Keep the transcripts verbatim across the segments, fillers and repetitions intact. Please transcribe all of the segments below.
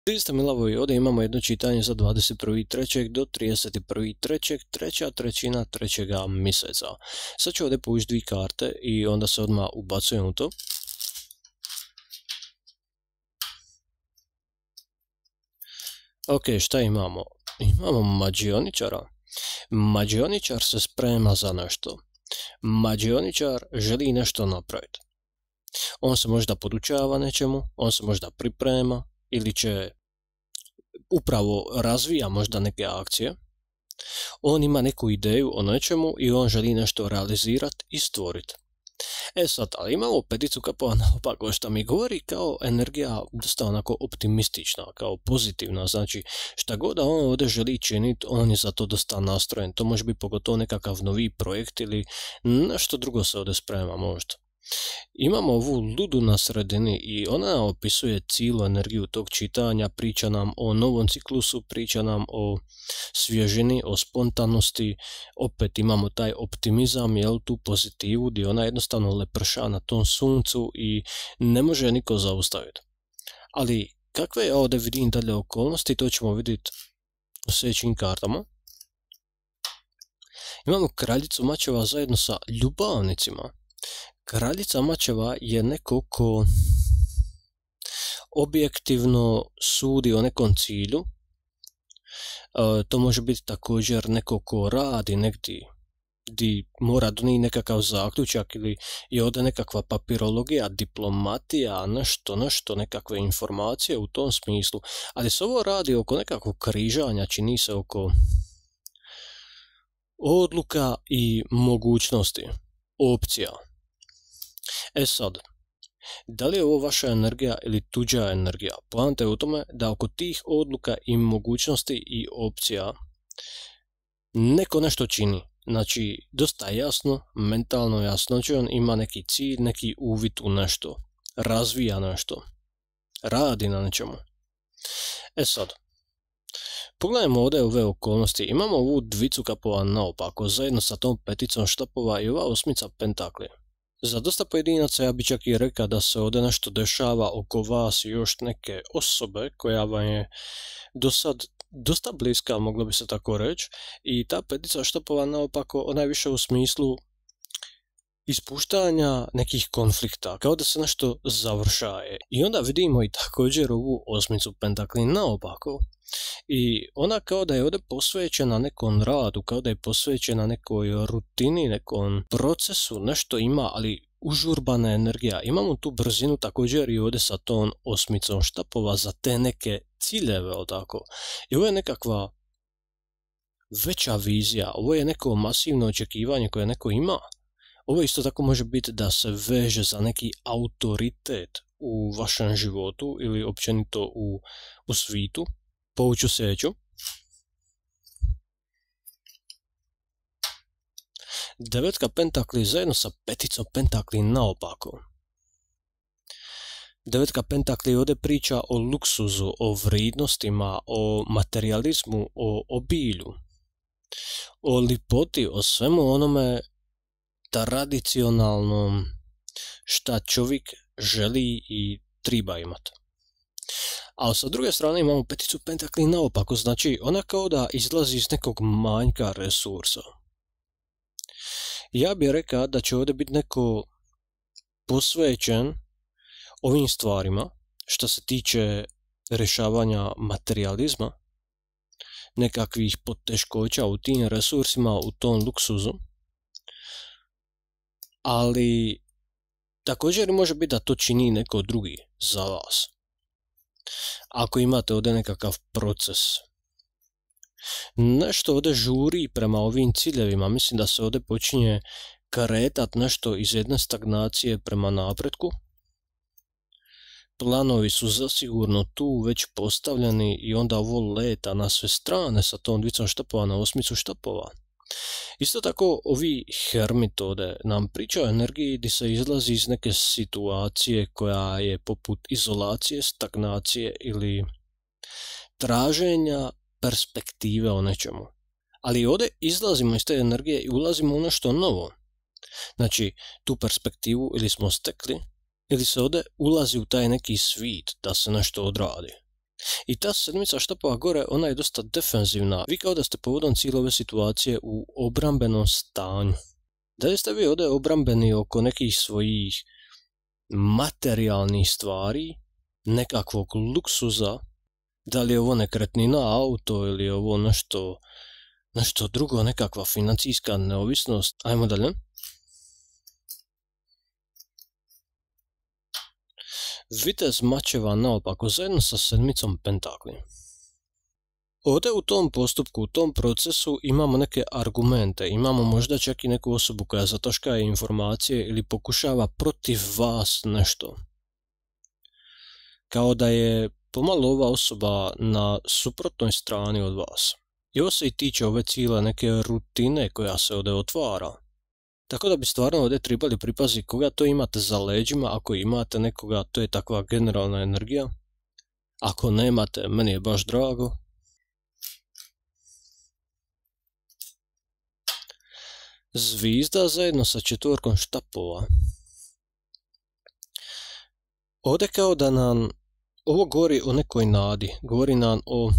Vi ste mi lavovi, ovdje imamo jedno čitanje za dvadeset prvog trećeg do trideset prvog trećeg, treća trećina trećega mjeseca. Sad ću ovdje povući dvije karte i onda se odmah ubacujem u to. Ok, šta imamo? Imamo mađioničara. Mađioničar se sprema za nešto. Mađioničar želi nešto napraviti. On se možda podučava nečemu, on se možda priprema ili će upravo razvija možda neke akcije. On ima neku ideju o nečemu i on želi nešto realizirati i stvoriti. E sad, ali imamo peticu kapova naopako što mi govori kao energija dosta onako optimistična, kao pozitivna, znači šta god da on ovdje želi činiti, on je za to dosta nastrojen. To može biti pogotovo nekakav novi projekt ili nešto drugo se ovdje sprema možda. Imamo ovu ludu na sredini i ona opisuje cijelu energiju tog čitanja, priča nam o novom ciklusu, priča nam o svježini, o spontanosti, opet imamo taj optimizam, jel, tu pozitivu gdje ona jednostavno leprša na tom suncu i ne može niko zaustaviti. Ali kakve ja ovdje vidim dalje okolnosti, to ćemo vidjeti u sljedećim kartama. Imamo kraljicu mačeva zajedno sa ljubavnicima. Kraljica mačeva je neko ko objektivno sudi o nekom cilju. E, to može biti također neko ko radi negdje gdje mora donijeti nekakav zaključak ili je ovdje nekakva papirologija, diplomatija, nešto, nešto, nekakve informacije u tom smislu. Ali se ovo radi oko nekakvog križanja, čini se oko odluka i mogućnosti, opcija. E sad, da li je ovo vaša energija ili tuđa energija? Poanta je u tome da oko tih odluka i mogućnosti i opcija neko nešto čini. Znači, dosta jasno, mentalno jasno, znači on ima neki cilj, neki uvid u nešto, razvija nešto, radi na nečemu. E sad, pogledajmo ovdje ove okolnosti. Imamo ovu dvicu kapova naopako, zajedno sa tom peticom štapova i ova osmica pentakli. Za dosta pojedinaca ja bi čak i rekao da se ovdje nešto dešava oko vas i još neke osobe koja vam je do sad dosta bliska, moglo bi se tako reći, i ta petica štapova naopako ona je više u smislu ispuštanja nekih konflikta, kao da se nešto završaje. I onda vidimo i također ovu osmicu pentakli naopako. I ona kao da je ovdje posvećena nekom radu, kao da je posvećena nekoj rutini, nekom procesu, nešto ima, ali užurbana energija. Imamo tu brzinu također i ovdje sa tom osmicom štapova za te neke ciljeve, tako. I ovo je nekakva veća vizija, ovo je neko masivno očekivanje koje neko ima. Ovo isto tako može biti da se veže za neki autoritet u vašem životu ili općenito u, u svijetu. Povuću sljedeću. Devetka pentakli zajedno sa peticom pentakli naopako. Devetka pentakli ovdje priča o luksuzu, o vrijednostima, o materializmu, o obilju, o lipoti, o svemu onome tradicionalnom šta čovjek želi i treba imati. A sa druge strane imamo peticu pentakli naopako, znači ona kao da izlazi iz nekog manjka resursa. Ja bih rekao da će ovdje biti neko posvećen ovim stvarima što se tiče rješavanja materializma, nekakvih poteškoća u tim resursima, u tom luksuzu. Ali također može biti da to čini neko drugi za vas. Ako imate ovdje nekakav proces, nešto ovdje žuri prema ovim ciljevima, mislim da se ovdje počinje kretat nešto iz jedne stagnacije prema napretku. Planovi su zasigurno tu već postavljeni i onda ovo leta na sve strane sa tom dvicom štapova na osmicu štapova. Isto tako ovi hermit ovdje nam priča o energiji gdje se izlazi iz neke situacije koja je poput izolacije, stagnacije ili traženja perspektive o nečemu. Ali ovdje izlazimo iz te energije i ulazimo u nešto novo. Znači, tu perspektivu ili smo stekli, ili se ovdje ulazi u taj neki svijet da se nešto odradi. I ta sedmica štapova gore, ona je dosta defenzivna. Vi kao da ste povodom cijele ove situacije u obrambenom stanju. Da li ste vi ovdje obrambeni oko nekih svojih materijalnih stvari, nekakvog luksuza, da li je ovo nekretnina, auto ili je ovo nešto, nešto drugo, nekakva financijska neovisnost. Ajmo dalje. Vitez mačeva naopako zajedno sa sedmicom pentakli. Ovdje u tom postupku, u tom procesu imamo neke argumente, imamo možda čak i neku osobu koja zataškaje informacije ili pokušava protiv vas nešto. Kao da je pomalo ova osoba na suprotnoj strani od vas. I ovo se i tiče ove cijele neke rutine koja se ovdje otvara. Tako da bi stvarno ovdje trebali pripaziti koga to imate za leđima, ako imate nekoga, to je takva generalna energija. Ako nemate, meni je baš drago. Zvizda zajedno sa četvorkom štapova. Ovdje kao da nam ovo govori o nekoj nadi, govori nam o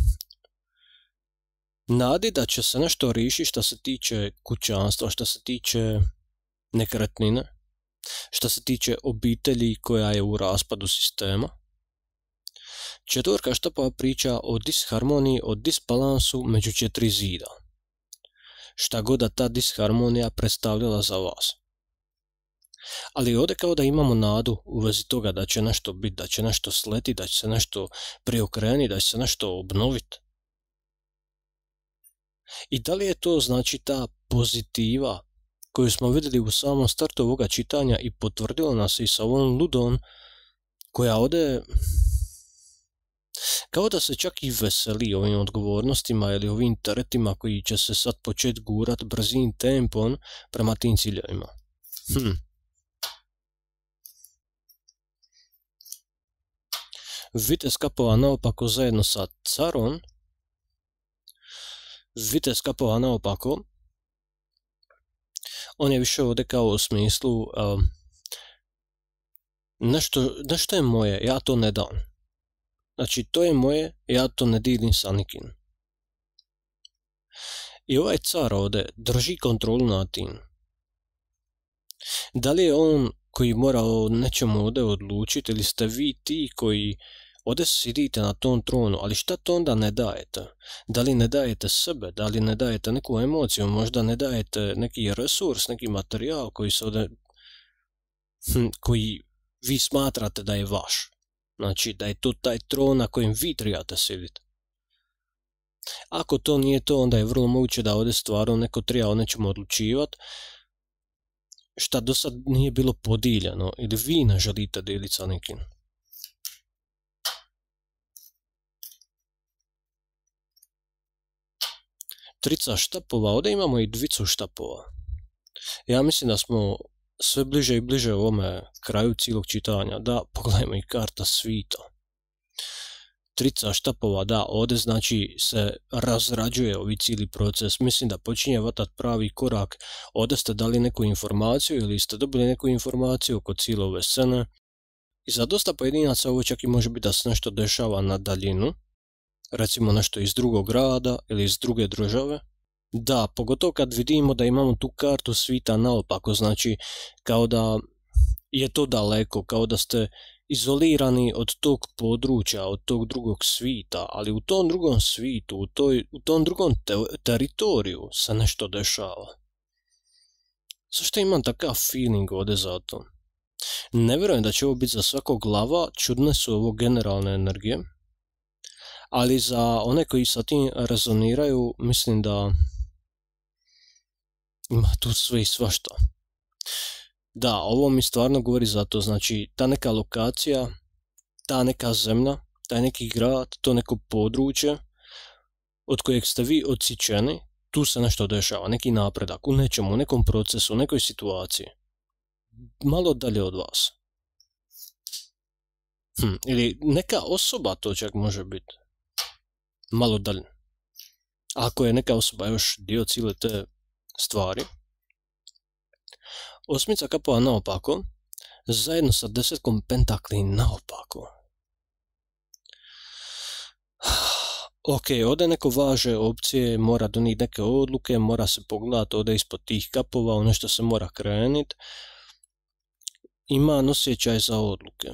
nadi da će se nešto riješiti što se tiče kućanstva, što se tiče nekretnine, što se tiče obitelji koja je u raspadu sistema. Četvorka štapova priča o disharmoniji, o disbalansu među četiri zida. Šta god da ta disharmonija predstavljala za vas. Ali ovdje kao da imamo nadu u vezi toga da će nešto biti, da će nešto sleti, da će se nešto preokrenuti, da će se nešto obnoviti. I da li je to znači ta pozitiva koju smo vidjeli u samom startu ovoga čitanja i potvrdilo nas i sa ovom ludom koja ovdje kao da se čak i veseli ovim odgovornostima ili ovim teretima koji će se sad početi gurat brzim tempom prema tim ciljevima. Hm. Vitez kapova naopako zajedno sa carom. Vitez kapova naopako. On je više ovdje kao u smislu uh, nešto, nešto je moje, ja to ne dam. Znači, to je moje, ja to ne dilim sa nikim. I ovaj car ovdje drži kontrolu nad tim. Da li je on koji mora o nečemu ovdje odlučiti ili ste vi ti koji ovdje sidite na tom tronu, ali šta to onda ne dajete? Da li ne dajete sebe, da li ne dajete neku emociju, možda ne dajete neki resurs, neki materijal koji se ovdje, hm, koji vi smatrate da je vaš. Znači da je to taj tron na kojem vi trebate sjediti. Ako to nije to, onda je vrlo moguće da ovdje stvarno neko treba o nečemu odlučivati šta do sad nije bilo podijeljeno ili vi ne želite dijeliti sa nekim. Trica štapova, ovdje imamo i dvicu štapova. Ja mislim da smo sve bliže i bliže ovome kraju cijelog čitanja. Da, pogledajmo i karta svita. Trica štapova, da, ovdje znači se razrađuje ovi cijeli proces. Mislim da počinje vatat pravi korak. Ovdje ste dali neku informaciju ili ste dobili neku informaciju oko cijele ove scene. I za dosta pojedinaca ovo čak i može biti da se nešto dešava na daljinu. Recimo nešto iz drugog grada ili iz druge države. Da, pogotovo kad vidimo da imamo tu kartu svita naopako, znači kao da je to daleko, kao da ste izolirani od tog područja, od tog drugog svita, ali u tom drugom svitu, u, toj, u tom drugom te teritoriju se nešto dešava. Zašto imam takav feeling ovdje za to? Ne vjerujem da će ovo biti za svakog glava, čudne su ovo generalne energije, ali za one koji sa tim rezoniraju, mislim da ima tu sve i svašta. Da, ovo mi stvarno govori za to, znači ta neka lokacija, ta neka zemlja, taj neki grad, to neko područje od kojeg ste vi odsječeni, tu se nešto dešava, neki napredak u nečemu, u nekom procesu, u nekoj situaciji. Malo dalje od vas. Hm, ili neka osoba to čak može biti. Malo dalje. Ako je neka osoba još dio cijele te stvari. Osmica kapova naopako, zajedno sa desetkom pentakli naopako. Ok, ovdje neko važe opcije, mora donijeti neke odluke, mora se pogledati ovdje ispod tih kapova, ono što se mora kreniti. Ima osjećaj za odluke.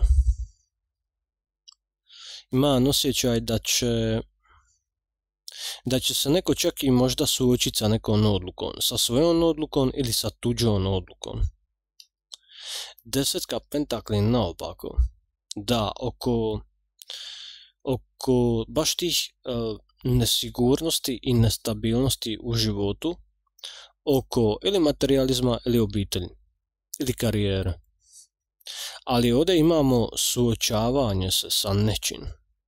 Ima osjećaj da će da će se neko čak i možda suočiti sa nekom odlukom, sa svojom odlukom ili sa tuđom odlukom. Desetka pentakli naopako. Da, oko oko baš tih uh, nesigurnosti i nestabilnosti u životu, oko ili materijalizma ili obitelji ili karijere. Ali ovdje imamo suočavanje se sa nečim.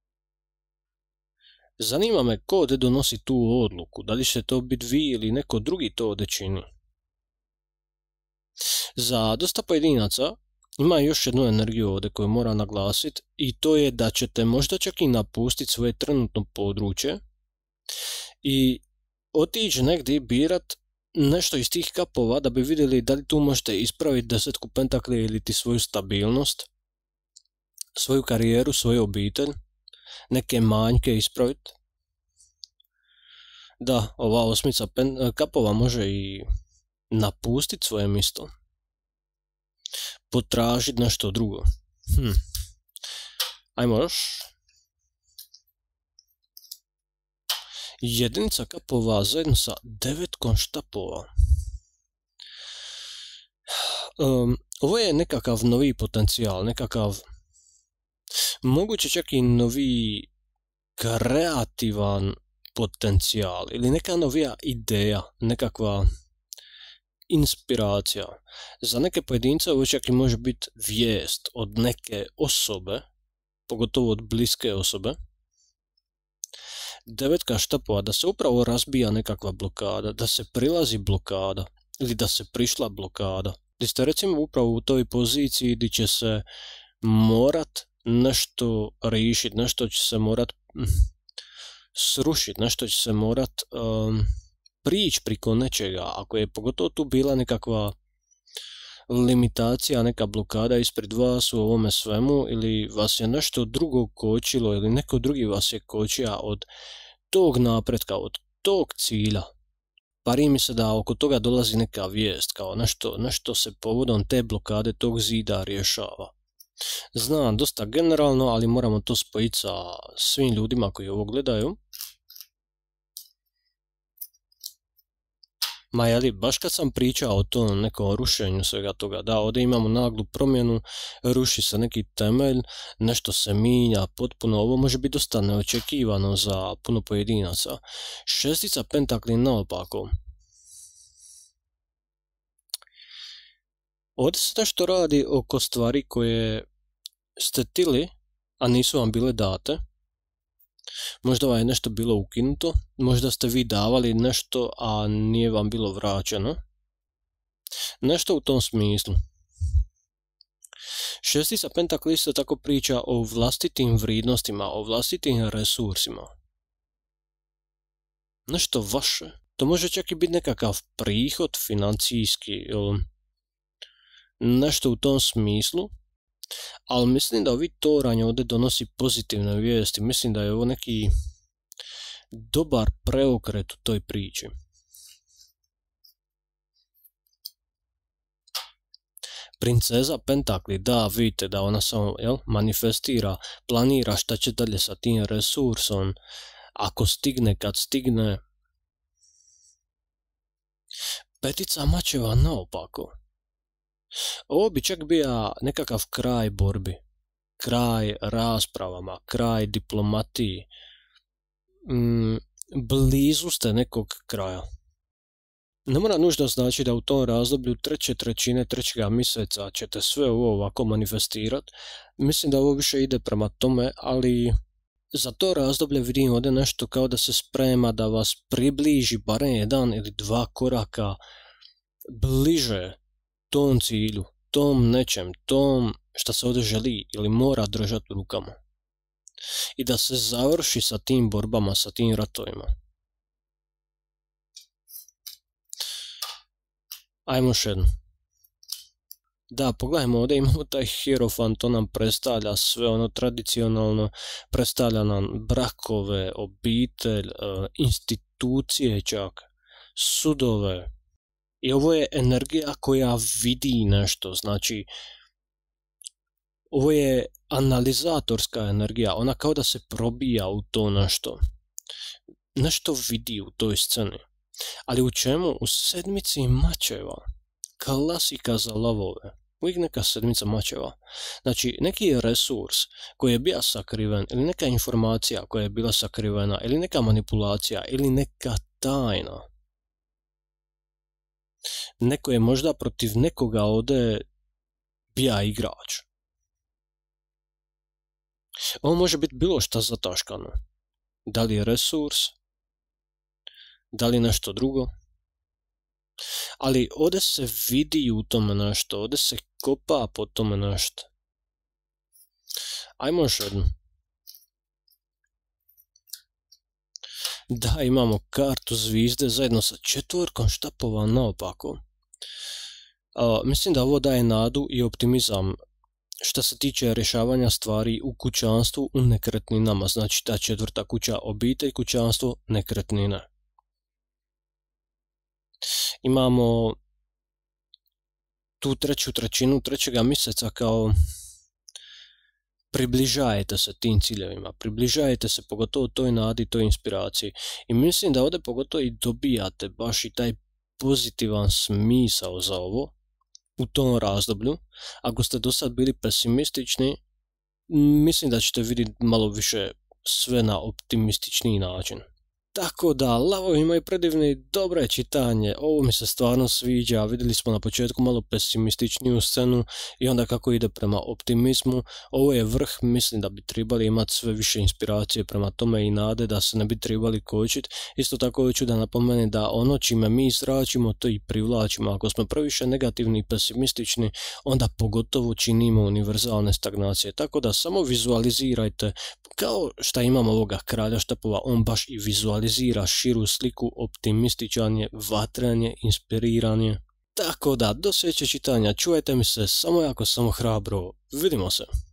Zanima me ko ovdje donosi tu odluku, da li će to biti vi ili neko drugi to ovdje čini. Za dosta pojedinaca ima još jednu energiju ovdje koju moram naglasiti i to je da ćete možda čak i napustiti svoje trenutno područje i otići negdje birat nešto iz tih kapova da bi vidjeli da li tu možete ispraviti desetku pentakli ili ti svoju stabilnost, svoju karijeru, svoju obitelj, neke manjke ispraviti. Da, ova osmica pen, kapova može i napustiti svoje mjesto, potražiti nešto drugo. Hm. Ajmo još. Jedinica kapova zajedno sa devetkom štapova. Um, ovo je nekakav novi potencijal, nekakav moguće čak i novi kreativan potencijal ili neka novija ideja, nekakva inspiracija. Za neke pojedince ovo čak i može biti vijest od neke osobe, pogotovo od bliske osobe. Devetka štapova, da se upravo razbija nekakva blokada, da se prilazi blokada ili da se prišla blokada. Gdje ste recimo upravo u toj poziciji gdje će se morat nešto riješiti, nešto će se morat srušiti, nešto će se morat um, prići priko nečega. Ako je pogotovo tu bila nekakva limitacija, neka blokada ispred vas u ovome svemu ili vas je nešto drugo kočilo ili neko drugi vas je kočio od tog napretka, od tog cilja. Pari mi se da oko toga dolazi neka vijest, kao nešto, nešto se povodom te blokade, tog zida rješava. Znam, dosta generalno, ali moramo to spojiti sa svim ljudima koji ovo gledaju. Ma jeli, baš kad sam pričao o tom nekom rušenju svega toga, da, ovdje imamo naglu promjenu, ruši se neki temelj, nešto se mijenja potpuno, ovo može biti dosta neočekivano za puno pojedinaca. Šestica pentakli naopako. Ovdje se nešto radi oko stvari koje ste tili, a nisu vam bile date. Možda vam je nešto bilo ukinuto, možda ste vi davali nešto, a nije vam bilo vraćeno. Nešto u tom smislu. Šestica pentakli isto tako priča o vlastitim vrijednostima, o vlastitim resursima. Nešto vaše. To može čak i biti nekakav prihod financijski ili nešto u tom smislu. Ali mislim da ovi toranj ovdje donosi pozitivne vijesti. Mislim da je ovo neki dobar preokret u toj priči. Princeza pentakli, da, vidite da ona samo jel, manifestira, planira šta će dalje sa tim resursom. Ako stigne, kad stigne. Petica mačeva naopako. Ovo bi čak bio nekakav kraj borbi, kraj raspravama, kraj diplomatiji. Mm, blizu ste nekog kraja. Ne mora nužno znači da u tom razdoblju treće trećine trećega mjeseca ćete sve ovo ovako manifestirati. Mislim da ovo više ide prema tome, ali za to razdoblje vidim ovdje nešto kao da se sprema da vas približi barem jedan ili dva koraka bliže tom cilju, tom nečem, tom što se ovdje želi ili mora držati u rukama. I da se završi sa tim borbama, sa tim ratovima. Ajmo još jednu. Da, pogledajmo, ovdje imamo taj hierofant, to nam predstavlja sve ono tradicionalno, predstavlja nam brakove, obitelj, institucije čak, sudove. I ovo je energija koja vidi nešto, znači ovo je analizatorska energija, ona kao da se probija u to nešto. Nešto vidi u toj sceni. Ali u čemu? U sedmici mačeva. Klasika za lavove. Uvijek neka sedmica mačeva. Znači, neki resurs koji je bio sakriven, ili neka informacija koja je bila sakrivena, ili neka manipulacija, ili neka tajna. Neko je možda protiv nekoga ovdje bija igrač. Ovo može biti bilo šta zataškano. Da li je resurs, da li nešto drugo. Ali ovdje se vidi u tome nešto, ovdje se kopa po tome nešto. Ajmo još jednu. Da, imamo kartu zvizde zajedno sa četvorkom štapova naopako. Uh, mislim da ovo daje nadu i optimizam što se tiče rješavanja stvari u kućanstvu, u nekretninama. Znači ta četvrta kuća, obitelj, kućanstvo, nekretnine. Imamo tu treću trećinu trećega mjeseca kao približajete se tim ciljevima, približajete se pogotovo toj nadi, toj inspiraciji. I mislim da ovdje pogotovo i dobijate baš i taj pozitivan smisao za ovo u tom razdoblju. Ako ste do sad bili pesimistični, mislim da ćete vidjeti malo više sve na optimističniji način. Tako da, lavovi imaju predivne i dobre čitanje, ovo mi se stvarno sviđa, vidjeli smo na početku malo pesimističniju scenu i onda kako ide prema optimizmu. Ovo je vrh, mislim da bi trebali imati sve više inspiracije prema tome i nade da se ne bi trebali kočiti. Isto tako hoću da napomenem da ono čime mi zračimo to i privlačimo. Ako smo previše negativni i pesimistični, onda pogotovo činimo univerzalne stagnacije. Tako da samo vizualizirajte, kao što imamo ovoga kralja štapova, on baš i vizualizira širu sliku, optimističan je, vatran je, inspiriran je. Tako da, do sljedećeg čitanja, čujete mi se samo jako, samo hrabro, vidimo se.